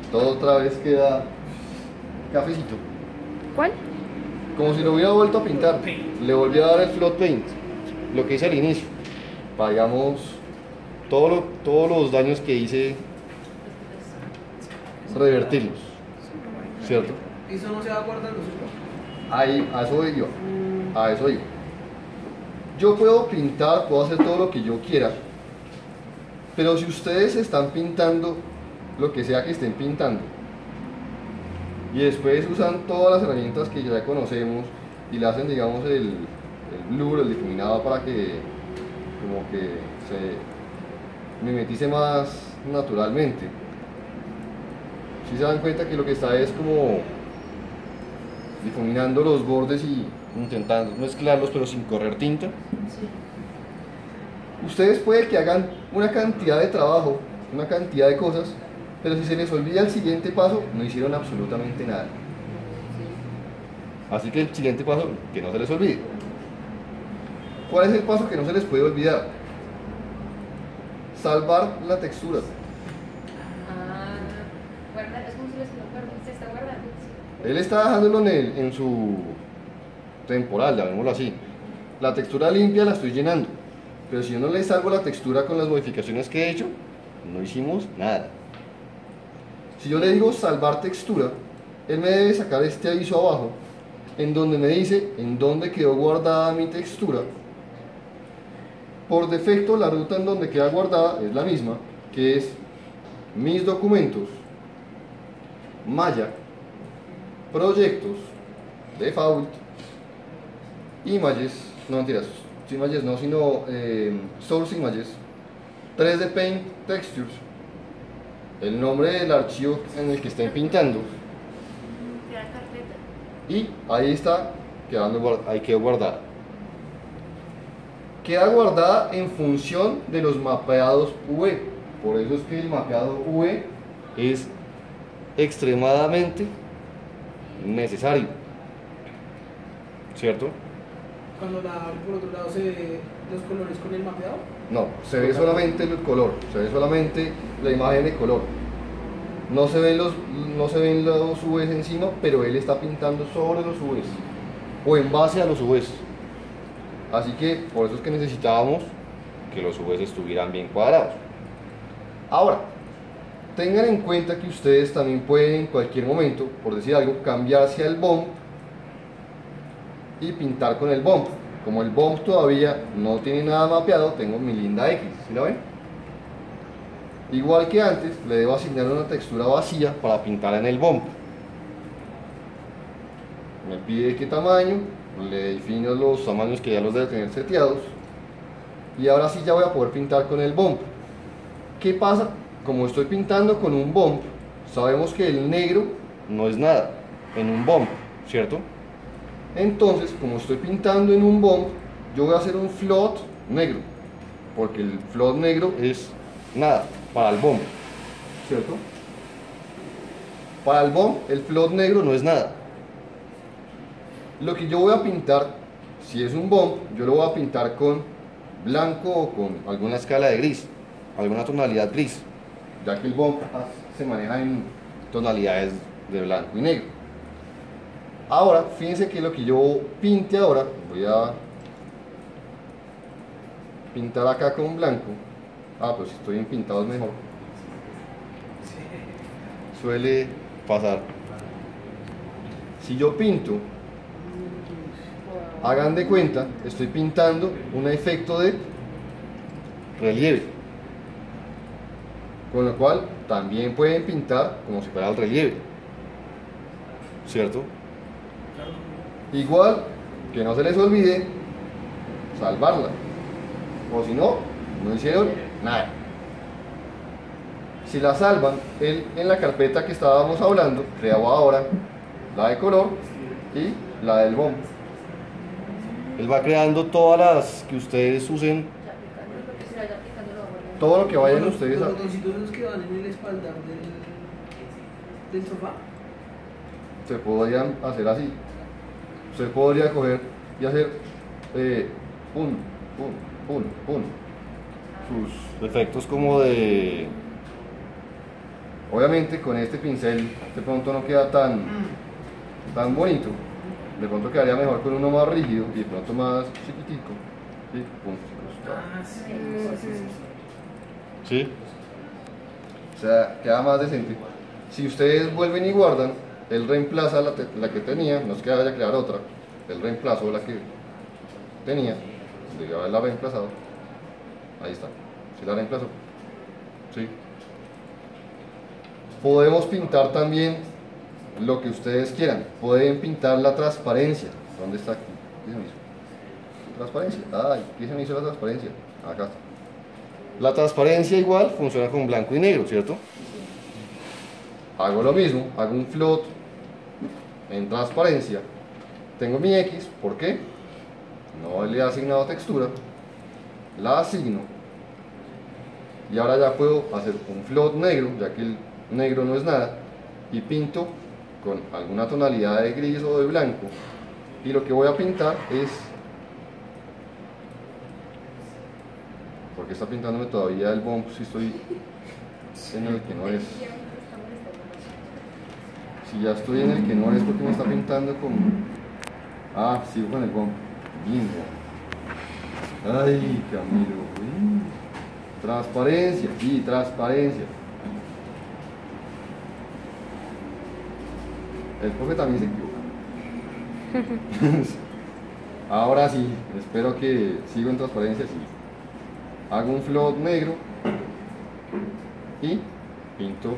todo otra vez queda cafecito. ¿Cuál? Como si lo hubiera vuelto a pintar. Le volví a dar el flood paint, lo que hice al inicio, para, digamos, todos los daños que hice, revertirlos, ¿cierto? Eso no se va guardando, ¿cierto? Ahí, a eso iba, a eso iba. Yo puedo pintar, puedo hacer todo lo que yo quiera, pero si ustedes están pintando lo que sea que estén pintando, y después usan todas las herramientas que ya conocemos y le hacen, digamos, el blur, el difuminado, para que como que se mimetice más naturalmente. Si se dan cuenta que lo que está es como difuminando los bordes y intentando mezclarlos pero sin correr tinta. Sí. Ustedes puede que hagan una cantidad de trabajo, una cantidad de cosas, pero si se les olvida el siguiente paso, no hicieron absolutamente nada. Así que el siguiente paso, que no se les olvide. ¿Cuál es el paso que no se les puede olvidar? Salvar la textura. Guardar, es como si lo se está guardando. Él está dejándolo en su temporal, llamémoslo así. La textura limpia la estoy llenando, pero si yo no le salgo la textura con las modificaciones que he hecho, no hicimos nada. Si yo le digo salvar textura, él me debe sacar este aviso abajo, en donde me dice en dónde quedó guardada mi textura. Por defecto, la ruta en donde queda guardada es la misma, que es mis documentos, Maya, proyectos, default, images, no mentiras, images no, sino source images, 3D Paint Textures, el nombre del archivo en el que estén pintando, y ahí está, ahí quedó guardada. Queda guardada en función de los mapeados V, por eso es que el mapeado V es extremadamente necesario, ¿cierto? Cuando la abro por otro lado se ve los colores con el mapeado. No, se ve solamente el color, se ve solamente la imagen de color. No se ven los UVs encima, pero él está pintando sobre los UVs o en base a los UVs. Así que por eso es que necesitábamos que los UVs estuvieran bien cuadrados. Ahora, tengan en cuenta que ustedes también pueden en cualquier momento, por decir algo, cambiar hacia el bump y pintar con el bump. Como el bump todavía no tiene nada mapeado, tengo mi linda X, ¿sí la ven? Igual que antes, le debo asignar una textura vacía para pintar en el bump. Me pide qué tamaño, le defino los tamaños que ya los debe tener seteados, y ahora sí ya voy a poder pintar con el bump. ¿Qué pasa? Como estoy pintando con un bump, sabemos que el negro no es nada en un bump, ¿cierto? Entonces, como estoy pintando en un bump, yo voy a hacer un float negro, porque el float negro es nada para el bump, ¿cierto? Para el bump, el float negro no es nada. Lo que yo voy a pintar, si es un bump, yo lo voy a pintar con blanco o con alguna escala de gris, alguna tonalidad gris, ya que el bump se maneja en tonalidades de blanco y negro. Ahora, fíjense que lo que yo pinte ahora, voy a pintar acá con blanco. Pues si estoy bien pintado es mejor. Suele pasar. Si yo pinto, hagan de cuenta, estoy pintando un efecto de relieve, con lo cual también pueden pintar como si fuera el relieve, ¿cierto? Igual, que no se les olvide salvarla, o si no, no hicieron nada. Si la salvan, él en la carpeta que estábamos hablando, creaba ahora la de color y la del bombo. Él va creando todas las que ustedes usen, todo lo que vayan ustedes a... Los botoncitos esos que van en el espaldar del sofá. Se podrían hacer así. Usted podría coger y hacer pum, pum, pum, pum. Sus efectos como de Obviamente con este pincel de pronto no queda tan bonito, de pronto quedaría mejor con uno más rígido y de pronto más chiquitico. ¿Sí? Punticos. Ah, sí, sí, sí, sí. ¿Sí? O sea, queda más decente. Si ustedes vuelven y guardan, él reemplaza la que tenía, no es que vaya a crear otra, él reemplazó la que tenía, debió haberla reemplazado. Ahí está, ¿sí la reemplazó? ¿Sí? Podemos pintar también lo que ustedes quieran. Pueden pintar la transparencia. ¿Dónde está aquí? ¿Qué se me hizo? Transparencia. Ay, ¿qué se me hizo la transparencia? Acá está. La transparencia igual funciona con blanco y negro, ¿cierto? Hago lo mismo, hago un float en transparencia. Tengo mi X, ¿por qué? No le he asignado textura. La asigno. Y ahora ya puedo hacer un float negro, ya que el negro no es nada, y pinto con alguna tonalidad de gris o de blanco, y lo que voy a pintar es, porque está pintándome todavía el bump si estoy en el que no es, si ya estoy en el que no es, porque me está pintando con, sigo con el bump, bingo, ay Camilo, transparencia, sí, transparencia. El profe también se equivoca. Ahora sí, espero que sigo en transparencia, sí. Hago un float negro y pinto.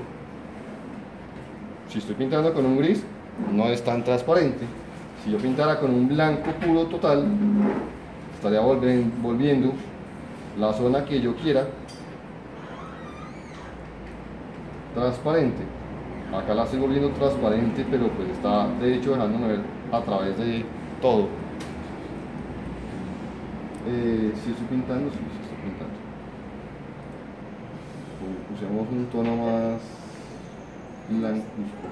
Si estoy pintando con un gris, no es tan transparente. Si yo pintara con un blanco puro total, estaría volviendo la zona que yo quiera transparente. Acá la estoy volviendo transparente, pero pues está de hecho dejándome ver a través de todo. Si estoy pintando, sí estoy pintando. Usemos un tono más blancuzco.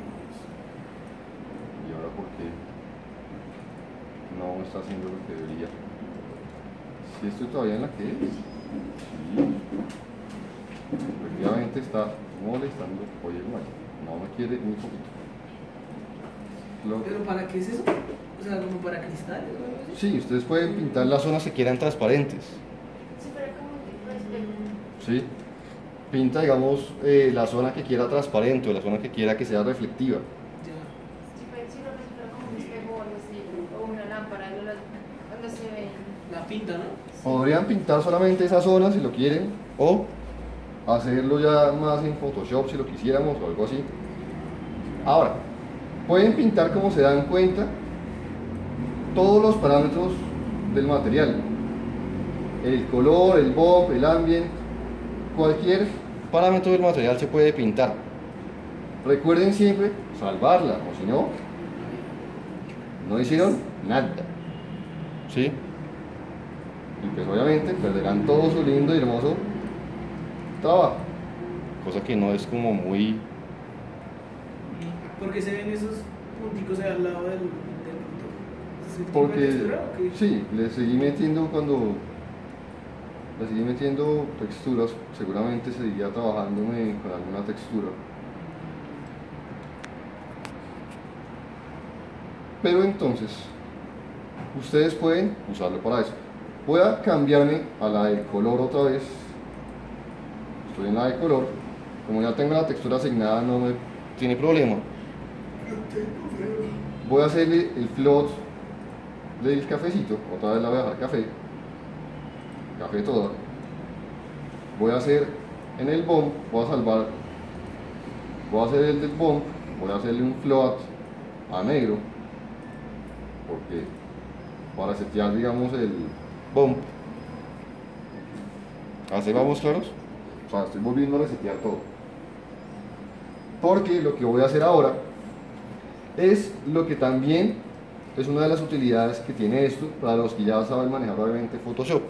Y ahora, ¿por qué no está haciendo lo que debería? Si estoy todavía en la que es, sí, efectivamente está molestando. Oye, no me quiere ni un poquito. ¿Pero para qué es eso? O sea, como para cristales o algo así. Sí, ustedes pueden pintar las zonas que quieran transparentes. Si fuera como un tipo de espejo. ¿Sí? Pinta, digamos, la zona que quiera transparente o la zona que quiera que sea reflectiva. Ya. Si fuera como un espejo o algo así, o una lámpara, donde se ven. La pinta, ¿no? Podrían pintar solamente esa zona si lo quieren, o hacerlo ya más en Photoshop si lo quisiéramos o algo así. Ahora, pueden pintar, como se dan cuenta, todos los parámetros del material: el color, el bump, el ambient, cualquier parámetro del material se puede pintar. Recuerden siempre salvarla, o si no, no hicieron nada. ¿Sí? Y pues obviamente perderán todo su lindo y hermoso trabajo, cosa que no es como muy... ¿Por qué se ven esos punticos ahí al lado del motor? ¿Es el tipo de Porque textura o qué? sí, le seguí metiendo texturas, seguramente seguiría trabajándome con alguna textura. Pero entonces, ustedes pueden usarlo para eso. Voy a cambiarme a la de color otra vez. Estoy en la de color. Como ya tengo la textura asignada, no me tiene problema. Voy a hacerle el float del cafecito. Otra vez la voy a dejar café. Café toda. Voy a hacer en el bump, voy a hacer el del bump, voy a hacerle un float a negro, porque para setear, digamos, el bump, así vamos claros, o sea, estoy volviendo a resetear todo, porque lo que voy a hacer ahora es lo que también es una de las utilidades que tiene esto para los que ya saben manejar obviamente Photoshop.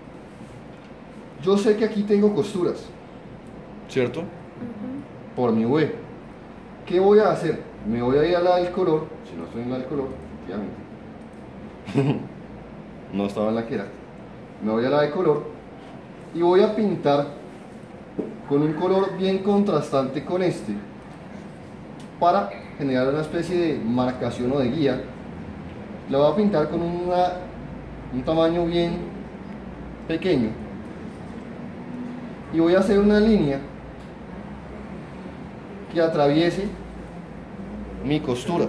Yo sé que aquí tengo costuras, ¿cierto? Por mi V. ¿Qué voy a hacer? Me voy a ir a la del color, si no estoy en la del color, efectivamente. No estaba en la que era. Me voy a la de color y voy a pintar con un color bien contrastante con este para generar una especie de marcación o de guía. La voy a pintar con un tamaño bien pequeño y voy a hacer una línea que atraviese mi costura.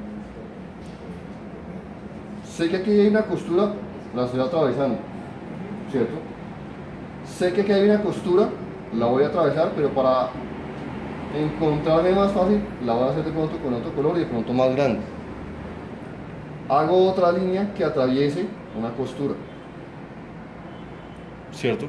Sé que aquí hay una costura, la estoy atravesando, ¿cierto? Sé que aquí hay una costura, la voy a atravesar, pero para encontrarme más fácil la voy a hacer de pronto con otro color y de pronto más grande. Hago otra línea que atraviese una costura, ¿cierto?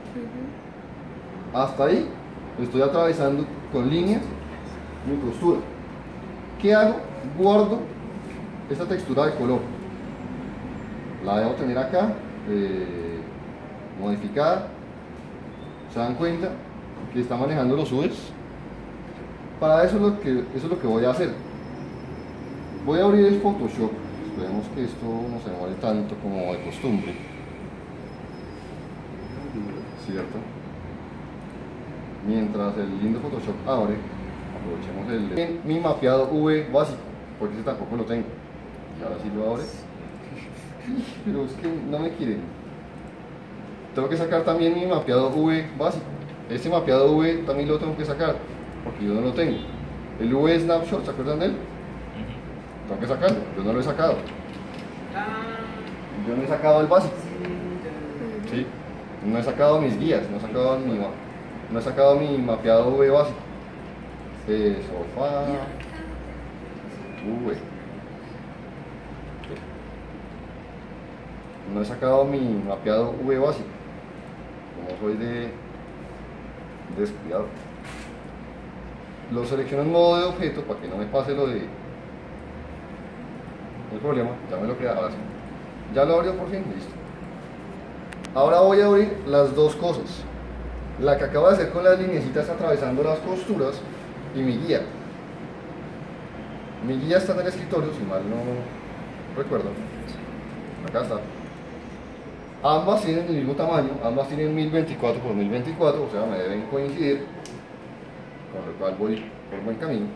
Hasta ahí estoy atravesando con líneas mi costura. ¿Qué hago? Guardo esta textura de color, la debo tener acá modificada. ¿Se dan cuenta que está manejando los UVs? Para eso es lo que voy a hacer. Voy a abrir el Photoshop. Esperemos que esto no se demore tanto como de costumbre, ¿cierto? Mientras el lindo Photoshop abre, aprovechemos mi mapeado V básico, porque ese tampoco lo tengo. Y ahora sí lo abre. Pero es que no me quiere. Tengo que sacar también mi mapeado V básico. Este mapeado V también lo tengo que sacar, porque yo no lo tengo. El V Snapshot, ¿se acuerdan de él? Tengo que sacarlo, yo no lo he sacado. Yo no he sacado el básico. ¿Sí? No he sacado mis guías, no he sacado mi mapeado V básico. Sofá V. No he sacado mi mapeado V básico. Como soy de descuidado. Lo selecciono en modo de objeto para que no me pase lo de el problema. Ya me lo crea, ahora sí. Ya lo abrió por fin, listo. Ahora voy a abrir las dos cosas. La que acabo de hacer con las lineecitas atravesando las costuras y mi guía. Mi guía está en el escritorio, si mal no recuerdo. Acá está. Ambas tienen el mismo tamaño, ambas tienen 1024 por 1024, o sea, me deben coincidir, con lo cual voy por buen camino.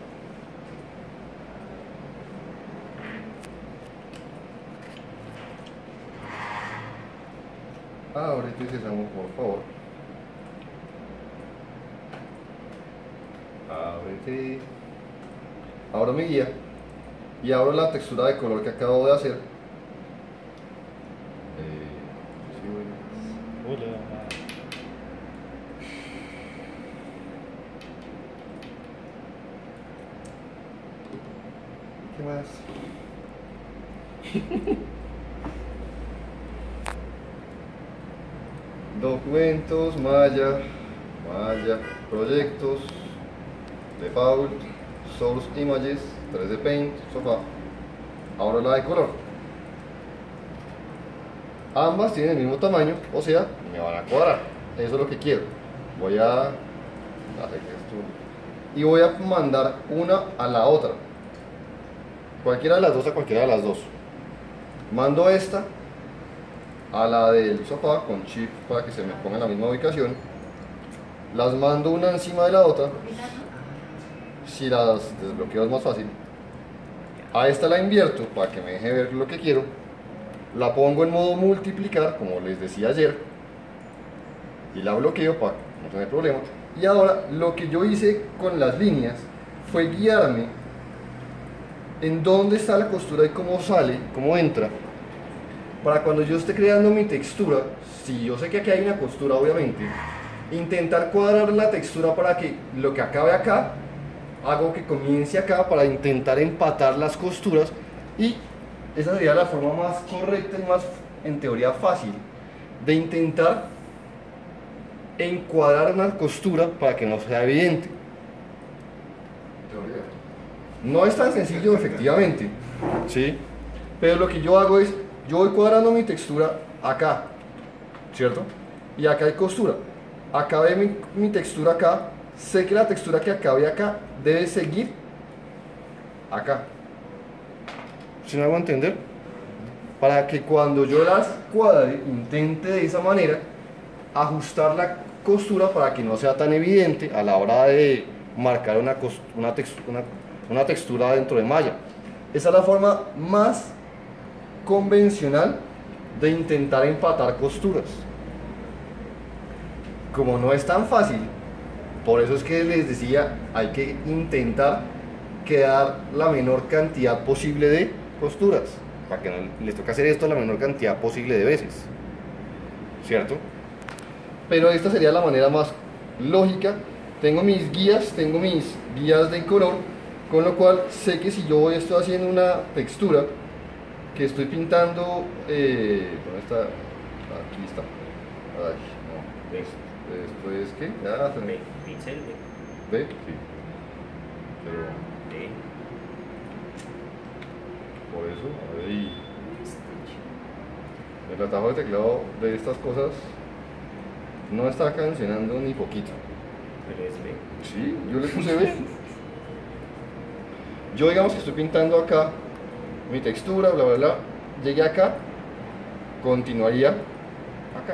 Ábrete ese Sésamo, por favor. Ábrete. Abro mi guía y abro la textura de color que acabo de hacer. Hola. ¿Qué más? Documentos, Maya, proyectos, default, source images, 3D Paint, sofá. Ahora la de color. Ambas tienen el mismo tamaño, o sea, me van a cuadrar. Eso es lo que quiero. Voy a hacer esto y voy a mandar una a la otra. Cualquiera de las dos a cualquiera de las dos. Mando esta a la del sofá con Shift para que se me ponga en la misma ubicación. Las mando una encima de la otra. Si las desbloqueo es más fácil. A esta la invierto para que me deje ver lo que quiero. La pongo en modo multiplicar, como les decía ayer, y la bloqueo para no tener problema. Y ahora lo que yo hice con las líneas fue guiarme en dónde está la costura y cómo sale, cómo entra, para cuando yo esté creando mi textura, si yo sé que aquí hay una costura obviamente, intentar cuadrar la textura para que lo que acabe acá, hago que comience acá para intentar empatar las costuras, y esa sería la forma más correcta y más, en teoría, fácil de intentar encuadrar una costura para que no sea evidente. No es tan sencillo, efectivamente, ¿sí? Pero lo que yo hago es, yo voy cuadrando mi textura acá, ¿cierto? Y acá hay costura. Acabé mi textura acá, sé que la textura que acabe acá debe seguir acá. ¿Sí me hago entender? Para que cuando yo las cuadre, intente de esa manera ajustar costura para que no sea tan evidente a la hora de marcar una textura dentro de malla. Esa es la forma más convencional de intentar empatar costuras. Como no es tan fácil, por eso es que les decía, hay que intentar quedar la menor cantidad posible de costuras, para que no les toque hacer esto la menor cantidad posible de veces, ¿cierto? Pero esta sería la manera más lógica. Tengo mis guías de color, con lo cual sé que si yo estoy haciendo una textura que estoy pintando, ¿dónde está? Aquí está. Ay, no. Esto es ¿qué? Pincel. ¿Ve? Sí. Pero por eso, ahí. El atajo de teclado de estas cosas no está cancionando ni poquito. Pero es B. Sí, yo le puse B. Yo digamos que estoy pintando acá mi textura, bla bla bla. Llegué acá, continuaría acá.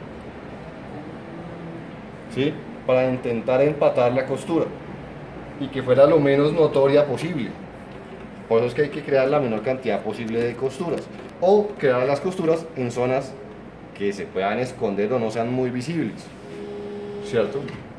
¿Sí? Para intentar empatar la costura y que fuera lo menos notoria posible. Por eso es que hay que crear la menor cantidad posible de costuras, o crear las costuras en zonas que se puedan esconder o no sean muy visibles, ¿cierto?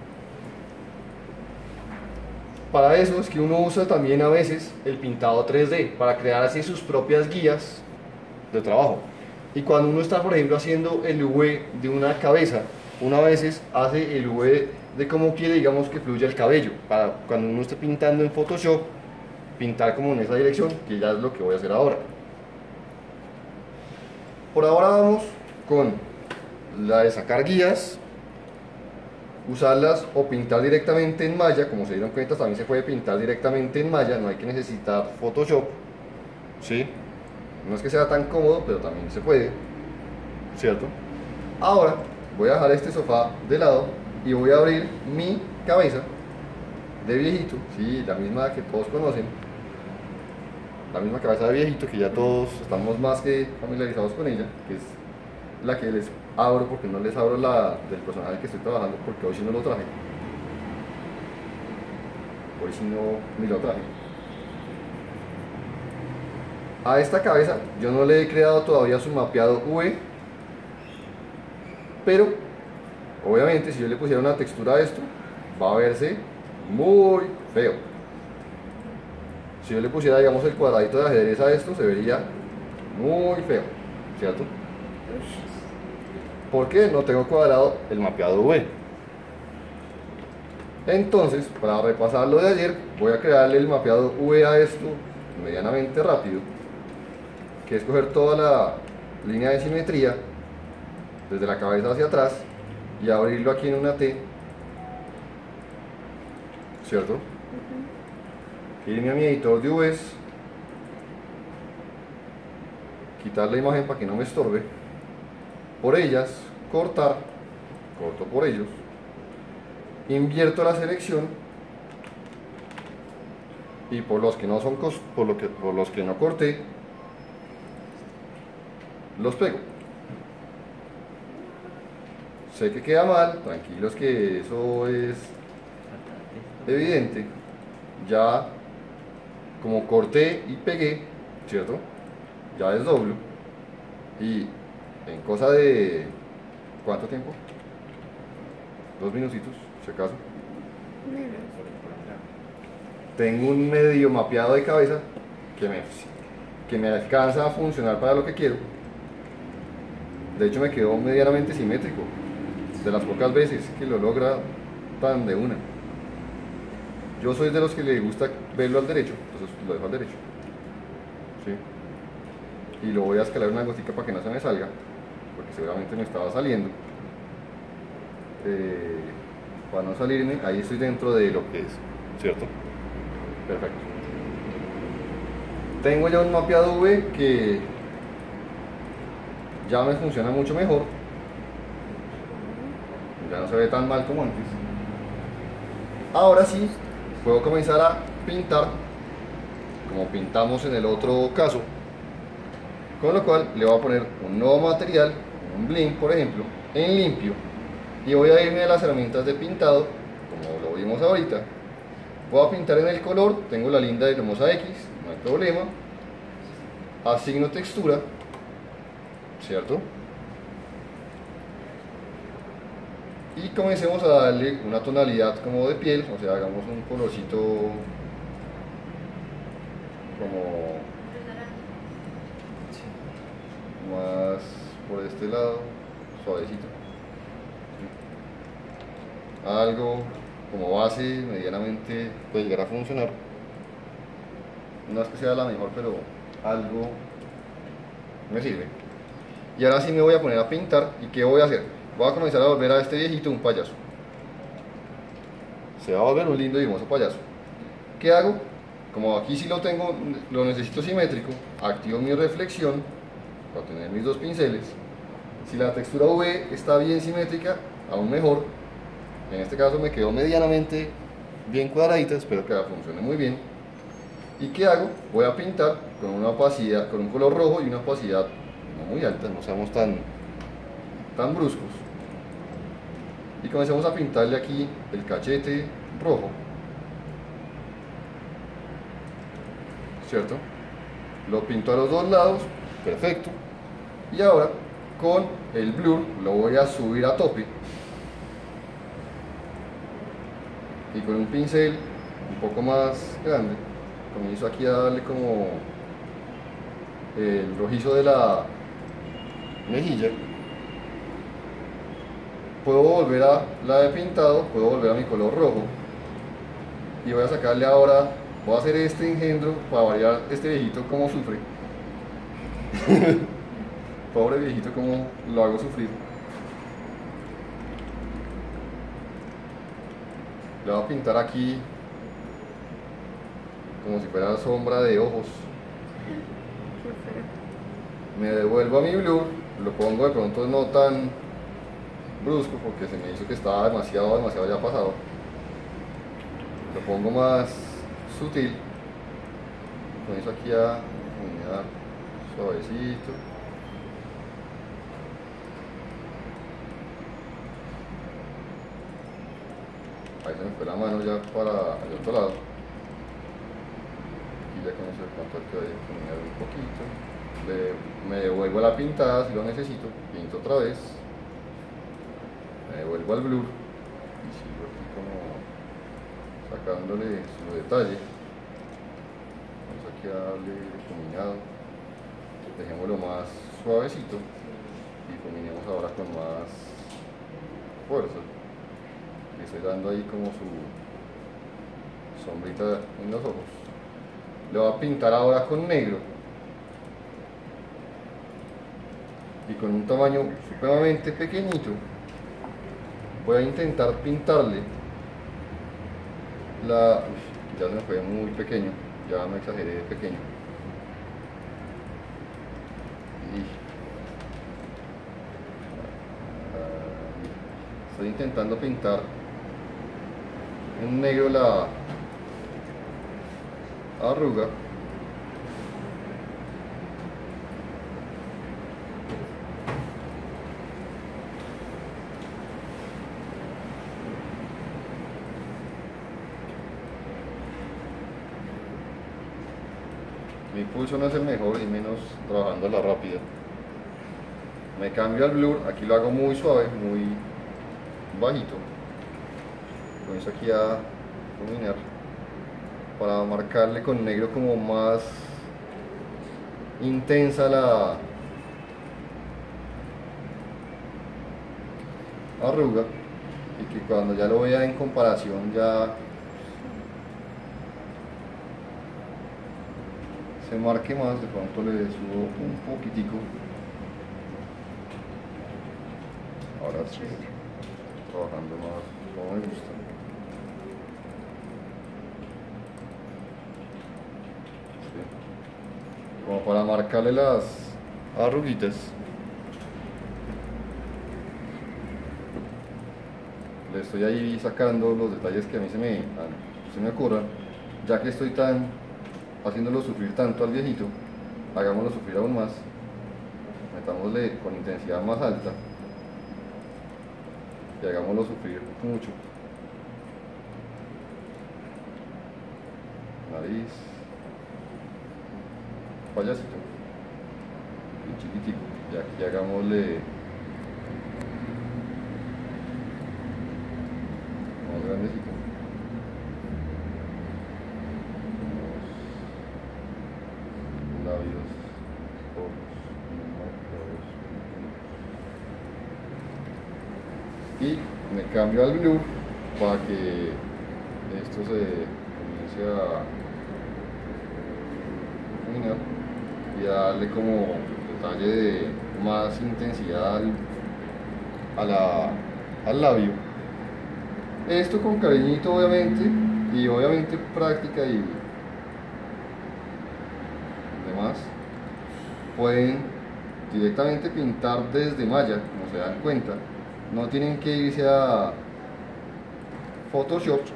Para eso es que uno usa también a veces el pintado 3D para crear así sus propias guías de trabajo. Y cuando uno está, por ejemplo, haciendo el V de una cabeza, uno a veces hace el V de cómo quiere, digamos, que fluya el cabello, para cuando uno esté pintando en Photoshop, pintar como en esa dirección, que ya es lo que voy a hacer ahora. Por ahora vamos con la de sacar guías, usarlas o pintar directamente en malla. Como se dieron cuenta, también se puede pintar directamente en malla, no hay que necesitar Photoshop, ¿sí? No es que sea tan cómodo, pero también se puede, ¿cierto? Ahora voy a dejar este sofá de lado y voy a abrir mi cabeza de viejito, sí, la misma que todos conocen, la misma cabeza de viejito que ya todos estamos más que familiarizados con ella, que es la que les abro, porque no les abro la del personaje que estoy trabajando, porque hoy sí no lo traje, hoy sí no ni lo traje. A esta cabeza yo no le he creado todavía su mapeado V, pero obviamente si yo le pusiera una textura a esto, va a verse muy feo. Si yo le pusiera, digamos, el cuadradito de ajedrez a esto, se vería muy feo, ¿cierto? Porque no tengo cuadrado el mapeado V. Entonces, para repasar lo de ayer, voy a crearle el mapeado V a esto medianamente rápido, que es coger toda la línea de simetría desde la cabeza hacia atrás y abrirlo aquí en una T, ¿cierto? Irme a mi editor de Vs, quitar la imagen para que no me estorbe, por ellas, cortar, corto por ellos, invierto la selección y por los que no son por los que no corté, los pego. Sé que queda mal, tranquilos que eso es evidente. Ya como corté y pegué, ¿cierto? Ya desdoblo y en cosa de ¿cuánto tiempo? 2 minutitos, si acaso. Tengo un medio mapeado de cabeza que me alcanza a funcionar para lo que quiero. De hecho me quedó medianamente simétrico, de las pocas veces que lo logra tan de una. Yo soy de los que le gusta verlo al derecho, entonces lo dejo al derecho, ¿sí? Y lo voy a escalar una gotica para que no se me salga, porque seguramente me estaba saliendo. Para no salirme, ahí estoy dentro de lo que es, ¿cierto? Perfecto. Tengo ya un mapeado V que ya me funciona mucho mejor, ya no se ve tan mal como antes. Ahora sí puedo comenzar a pintar como pintamos en el otro caso, con lo cual le voy a poner un nuevo material, un bling por ejemplo, en limpio, Y voy a irme a las herramientas de pintado, como lo vimos ahorita. Voy a pintar en el color, tengo la linda y hermosa X, no hay problema. Asigno textura, ¿cierto? Y comencemos a darle una tonalidad como de piel, o sea, hagamos un colorcito como más por este lado, suavecito. Algo como base medianamente puede llegar a funcionar. No es que sea la mejor, pero algo me sirve. Y ahora sí me voy a poner a pintar. ¿Y qué voy a hacer? Voy a comenzar a volver a este viejito un payaso. Se va a volver un lindo y hermoso payaso. ¿Qué hago? Como aquí sí lo tengo, lo necesito simétrico, activo mi reflexión para tener mis dos pinceles. Si la textura V está bien simétrica, aún mejor. En este caso me quedó medianamente bien cuadradita, espero que funcione muy bien. ¿Y qué hago? Voy a pintar con una opacidad, con un color rojo y una opacidad no muy alta, no seamos tan bruscos. Y comencemos a pintarle aquí el cachete rojo, ¿cierto? Lo pinto a los dos lados, perfecto. Y ahora con el blur lo voy a subir a tope. Y con un pincel un poco más grande comienzo aquí a darle como el rojizo de la mejilla. Puedo volver a la de pintado, puedo volver a mi color rojo y voy a sacarle ahora, voy a hacer este engendro para variar este viejito como sufre. Pobre viejito, como lo hago sufrir. Le voy a pintar aquí como si fuera sombra de ojos. Me devuelvo a mi blur, lo pongo de pronto no tan brusco porque se me hizo que estaba demasiado ya pasado. Lo pongo más sutil. Comienzo aquí a difuminar suavecito. Ahí se me fue la mano ya para el otro lado. Aquí ya comienzo de pronto a difuminar un poquito. Me devuelvo a la pintada si lo necesito, pinto otra vez. Me devuelvo al blur y sigo aquí como sacándole su detalle. Vamos aquí a darle difuminado. Dejémoslo más suavecito. Difuminemos ahora con más fuerza. Le estoy dando ahí como su sombrita en los ojos. Le voy a pintar ahora con negro y con un tamaño supremamente pequeñito voy a intentar pintarle la... ya se me fue muy pequeño, ya me exageré de pequeño. Estoy intentando pintar en negro la arruga. Mi pulso no es el mejor y menos trabajando a la rápida. Me cambio al blur, aquí lo hago muy suave, muy bajito. Comienzo aquí a iluminar para marcarle con negro como más intensa la arruga y que cuando ya lo vea en comparación ya se marque más. De pronto le subo un poquitico. Ahora sí, trabajando más como me gusta. Sí. Como para marcarle las arruguitas. Le estoy ahí sacando los detalles que a mí se me ocurran, ya que estoy haciéndolo sufrir tanto al viejito. Hagámoslo sufrir aún más, metámosle con intensidad más alta. que hagámoslo sufrir mucho. Nariz, payasito, bien chiquitico, y aquí hagámosle más grandecito. Los labios, ojos, marcados, y me cambio al blue para que esto se comience a iluminar y a darle como detalle de más intensidad al labio. Esto con cariñito obviamente, y obviamente práctica y demás. Pueden directamente pintar desde malla, como se dan cuenta. No tienen que irse a Photoshop.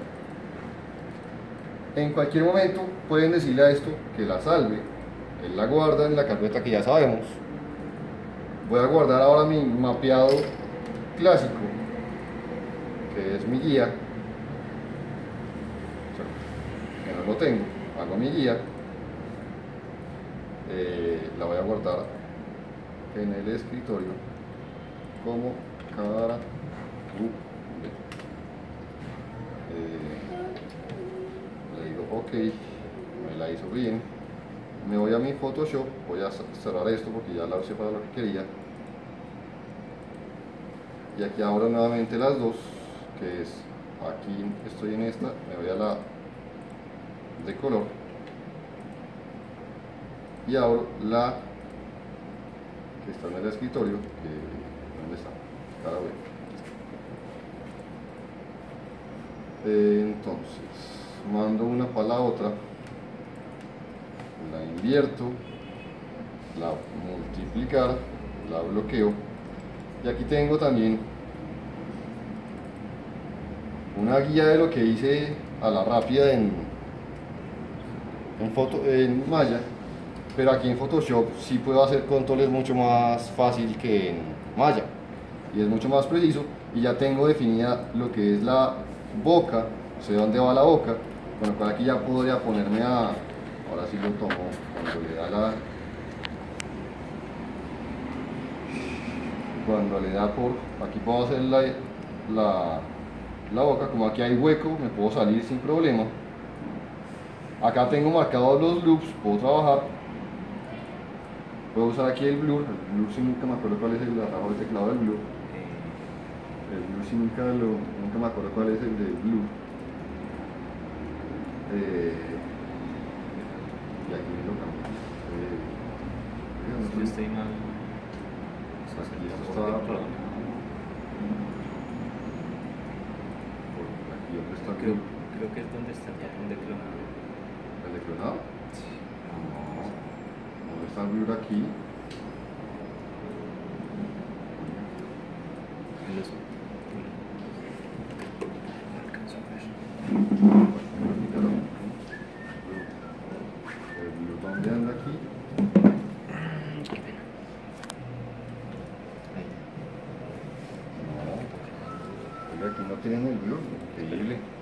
En cualquier momento pueden decirle a esto que la salve. Él la guarda en la carpeta que ya sabemos. Voy a guardar ahora mi mapeado clásico, que es mi guía. O sea, que no lo tengo, hago mi guía. La voy a guardar en el escritorio como cara le digo ok, me la hizo bien. Me voy a mi Photoshop, voy a cerrar esto porque ya la usé para lo que quería, y aquí abro nuevamente las dos, que es aquí estoy en esta, me voy a la de color y abro la que está en el escritorio, ¿dónde está? Cara B. Entonces mando una para la otra, la invierto, la multiplicar, la bloqueo, y aquí tengo también una guía de lo que hice a la rápida en Maya, pero aquí en Photoshop sí puedo hacer controles mucho más fácil que en Maya, y es mucho más preciso, y ya tengo definida lo que es la boca, sé dónde va la boca, con lo cual aquí ya podría ponerme a, ahora sí lo tomo, cuando le da por, aquí puedo hacer la boca, como aquí hay hueco, me puedo salir sin problema. Acá tengo marcados los loops, puedo trabajar, puedo usar aquí el blur sí nunca me acuerdo cuál es el atajo de teclado del blur. El blur sí nunca me acuerdo cuál es el del blur. Y aquí me lo cambio. Yo estoy mal. Aquí esto está aquí donde está Creo que es donde está el botón de clonado. ¿el de clonado? Sí. No. ¿Dónde está el blur aquí? No alcanzo a ver. El blur dónde anda aquí. Qué pena. Ahí. No. Oiga, aquí no tienen el blur. Increíble.